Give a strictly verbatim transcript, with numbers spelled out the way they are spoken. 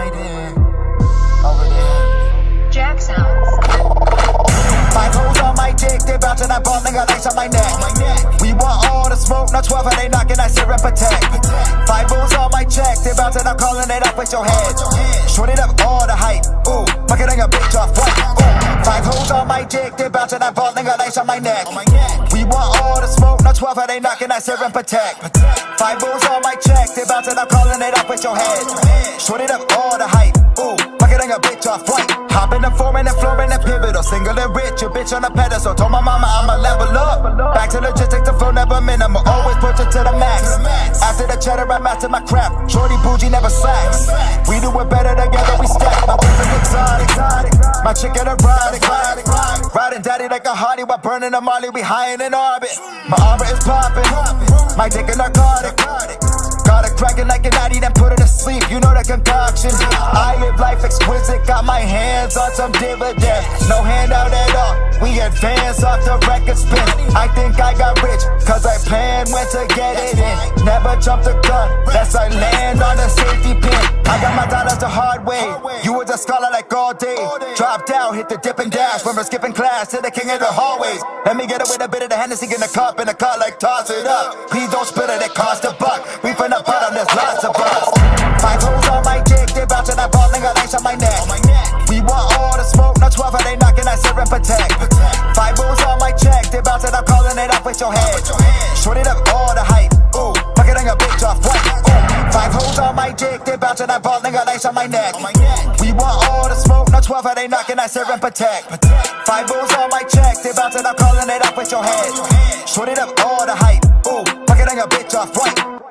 hiding over there. Jack sounds. Five hoes on my dick, they bout to that ball, nigga, lace on my neck. We want all the smoke, no twelve, and they knocking that syrup protect. Five hoes on my check, they bout to not calling it up with your head. Short it up all the height, ooh, fucking a bitch off white. Ooh. Five hoes on my dick, they bout to that ball, nigga, lace on my neck. We want all the smoke, no twelve, and they knocking that syrup protect. Five hoes on my check, they bout to not calling it up with your head. Short it up all the height, ooh, fucking a bitch off white. Hop in the foreign and flooring and pivotal, single and rich, your bitch on a pedestal. Told my mama I'ma level up. Back to logistics, the flow never minimal. Always push it to the max. After the cheddar, I master my craft. Shorty bougie never slacks. We do it better together, we stack. My whip is exotic, my chicken erotic. Riding daddy like a hottie while burning a molly, we high in orbit. My aura is popping, my dick is narcotic. Got it cracking like an addy, then put it to sleep. You know the concoction. I live life exquisite, got my hands on some dividends. No handout at all, we advance off the record spin. I think I got rich, cause I planned when to get it in. Never jump the gun, that's I land on the safety pin. I got my dollars the hard way, you was a scholar like all day. Dropped out, hit the dip and dash, when we're skipping class to the king of the hallways. Let me get it with a bit of the Hennessy in the cup, in the car like toss it up. Please don't spill it, it cost a buck. We finna put on this lots of us. Five hoes on my dick, they bout to that ball, nigga, lace on my neck. We want all the smoke, no twelve, and they knocking that syrup protect. Five hoes on my check, they bout to not calling it up with your head. Short it up all the height, ooh, fucking a bitch off white. Ooh. Five hoes on my dick, they bout to that ball, nigga, lace on my neck. We want all the smoke, no twelve, and they knocking that syrup protect. Five hoes on my check, they bout to not calling it up with your head. Short it up all the height, ooh, fucking a bitch off white.